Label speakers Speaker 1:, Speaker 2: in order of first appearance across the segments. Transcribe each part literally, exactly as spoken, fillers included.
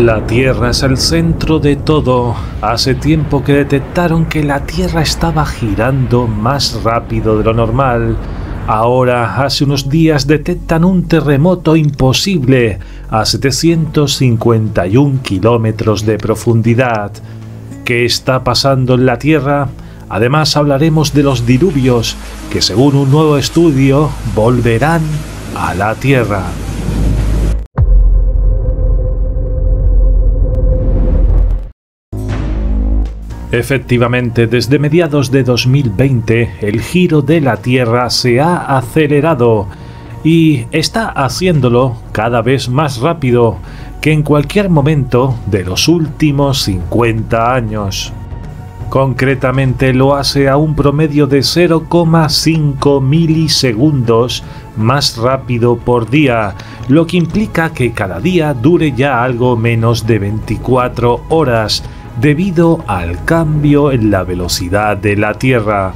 Speaker 1: La Tierra es el centro de todo. Hace tiempo que detectaron que la Tierra estaba girando más rápido de lo normal. Ahora, hace unos días, detectan un terremoto imposible a setecientos cincuenta y un kilómetros de profundidad. ¿Qué está pasando en la Tierra? Además, hablaremos de los diluvios, que según un nuevo estudio, volverán a la Tierra. Efectivamente, desde mediados de dos mil veinte, el giro de la Tierra se ha acelerado y está haciéndolo cada vez más rápido que en cualquier momento de los últimos cincuenta años. Concretamente lo hace a un promedio de cero coma cinco milisegundos más rápido por día, lo que implica que cada día dure ya algo menos de veinticuatro horas, debido al cambio en la velocidad de la Tierra.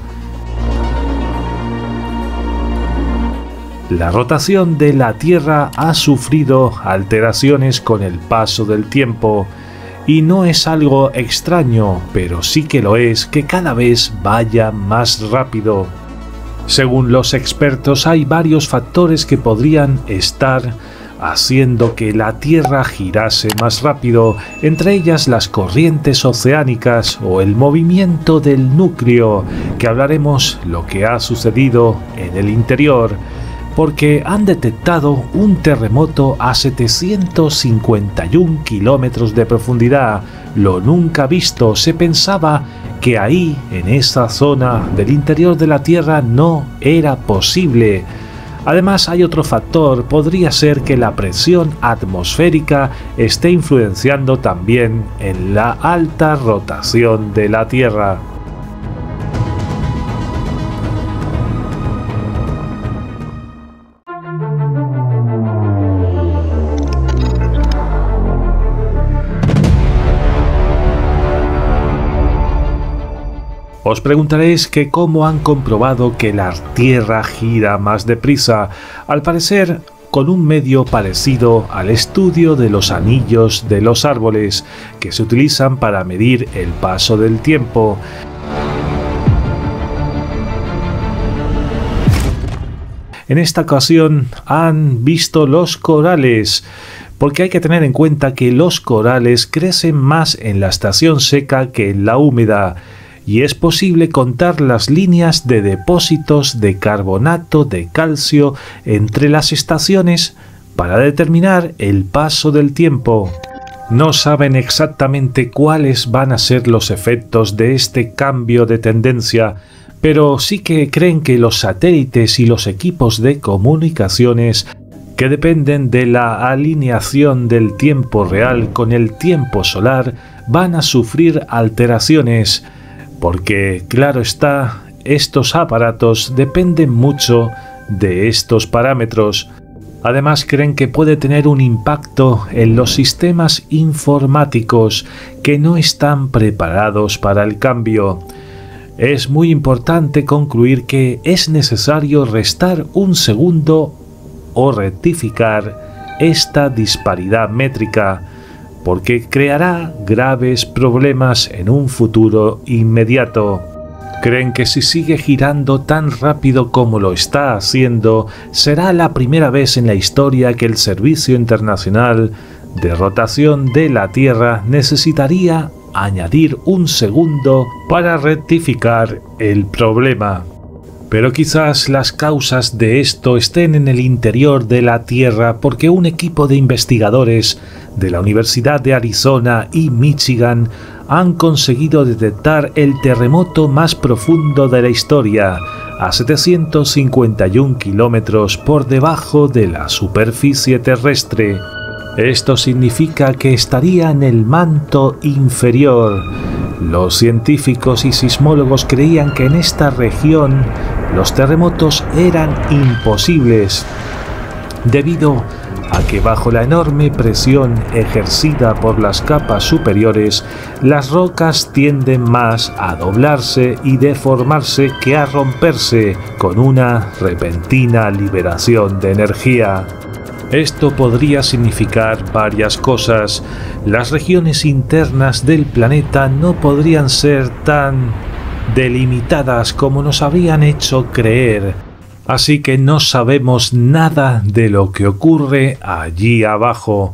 Speaker 1: La rotación de la Tierra ha sufrido alteraciones con el paso del tiempo, y no es algo extraño, pero sí que lo es que cada vez vaya más rápido. Según los expertos, hay varios factores que podrían estar haciendo que la Tierra girase más rápido, entre ellas las corrientes oceánicas o el movimiento del núcleo, que hablaremos lo que ha sucedido en el interior, porque han detectado un terremoto a setecientos cincuenta y un kilómetros de profundidad, lo nunca visto. Se pensaba que ahí, en esa zona del interior de la Tierra, no era posible. Además, hay otro factor, podría ser que la presión atmosférica esté influenciando también en la alta rotación de la Tierra. Os preguntaréis que cómo han comprobado que la Tierra gira más deprisa. Al parecer, con un medio parecido al estudio de los anillos de los árboles, que se utilizan para medir el paso del tiempo. En esta ocasión han visto los corales, porque hay que tener en cuenta que los corales crecen más en la estación seca que en la húmeda, y es posible contar las líneas de depósitos de carbonato de calcio entre las estaciones para determinar el paso del tiempo. No saben exactamente cuáles van a ser los efectos de este cambio de tendencia, pero sí que creen que los satélites y los equipos de comunicaciones que dependen de la alineación del tiempo real con el tiempo solar van a sufrir alteraciones, porque, claro está, estos aparatos dependen mucho de estos parámetros. Además, creen que puede tener un impacto en los sistemas informáticos que no están preparados para el cambio. Es muy importante concluir que es necesario restar un segundo o rectificar esta disparidad métrica, porque creará graves problemas en un futuro inmediato. Creen que si sigue girando tan rápido como lo está haciendo, será la primera vez en la historia que el Servicio Internacional de Rotación de la Tierra necesitaría añadir un segundo para rectificar el problema. Pero quizás las causas de esto estén en el interior de la Tierra, porque un equipo de investigadores de la Universidad de Arizona y Michigan han conseguido detectar el terremoto más profundo de la historia, a setecientos cincuenta y un kilómetros por debajo de la superficie terrestre. Esto significa que estaría en el manto inferior. Los científicos y sismólogos creían que en esta región los terremotos eran imposibles, debido a que bajo la enorme presión ejercida por las capas superiores, las rocas tienden más a doblarse y deformarse que a romperse con una repentina liberación de energía. Esto podría significar varias cosas. Las regiones internas del planeta no podrían ser tan delimitadas como nos habían hecho creer. Así que no sabemos nada de lo que ocurre allí abajo.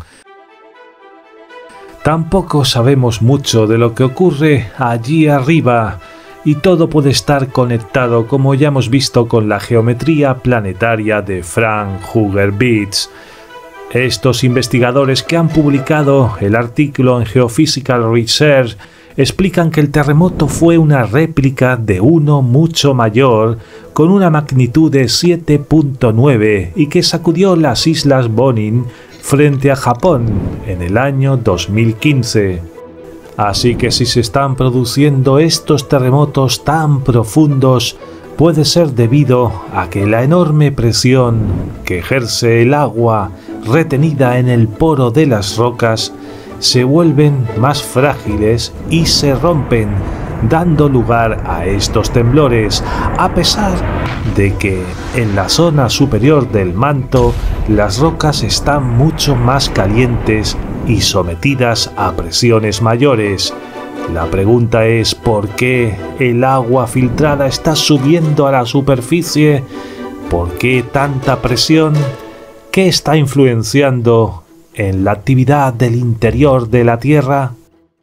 Speaker 1: Tampoco sabemos mucho de lo que ocurre allí arriba. Y todo puede estar conectado, como ya hemos visto con la geometría planetaria de Frank Hurewitz. Estos investigadores que han publicado el artículo en Geophysical Research explican que el terremoto fue una réplica de uno mucho mayor, con una magnitud de siete punto nueve y que sacudió las islas Bonin frente a Japón en el año dos mil quince. Así que si se están produciendo estos terremotos tan profundos, puede ser debido a que la enorme presión que ejerce el agua retenida en el poro de las rocas se vuelven más frágiles y se rompen, dando lugar a estos temblores, a pesar de que en la zona superior del manto las rocas están mucho más calientes y sometidas a presiones mayores. La pregunta es ¿por qué el agua filtrada está subiendo a la superficie? ¿Por qué tanta presión? ¿Qué está influenciando en la actividad del interior de la Tierra?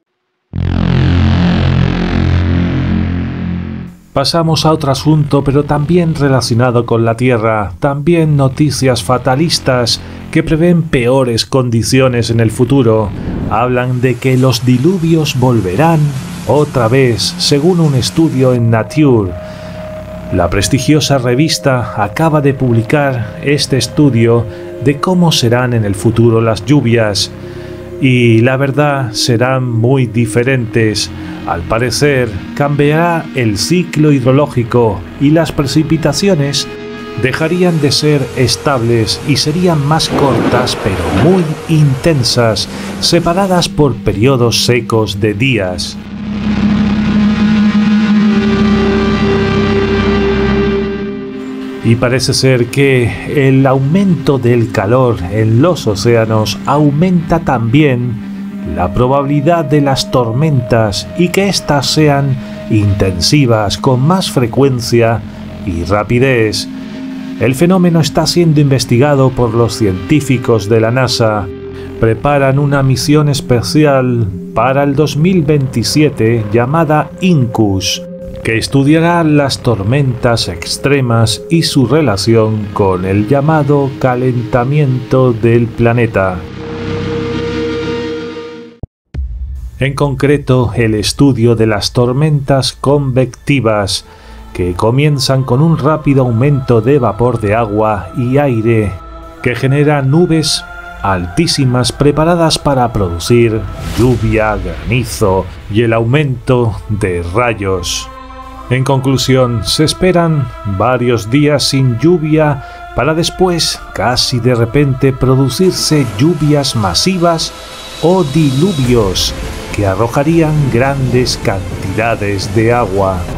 Speaker 1: Pasamos a otro asunto, pero también relacionado con la Tierra. También noticias fatalistas que prevén peores condiciones en el futuro. Hablan de que los diluvios volverán otra vez, según un estudio en Nature. La prestigiosa revista acaba de publicar este estudio de cómo serán en el futuro las lluvias. Y la verdad serán muy diferentes. Al parecer, cambiará el ciclo hidrológico y las precipitaciones dejarían de ser estables y serían más cortas pero muy intensas, separadas por periodos secos de días. Y parece ser que el aumento del calor en los océanos aumenta también la probabilidad de las tormentas y que éstas sean intensivas con más frecuencia y rapidez. El fenómeno está siendo investigado por los científicos de la NASA. Preparan una misión especial para el dos mil veintisiete llamada INCUS, que estudiará las tormentas extremas y su relación con el llamado calentamiento del planeta. En concreto, el estudio de las tormentas convectivas, que comienzan con un rápido aumento de vapor de agua y aire, que genera nubes altísimas preparadas para producir lluvia, granizo y el aumento de rayos. En conclusión, se esperan varios días sin lluvia para después, casi de repente, producirse lluvias masivas o diluvios que arrojarían grandes cantidades de agua.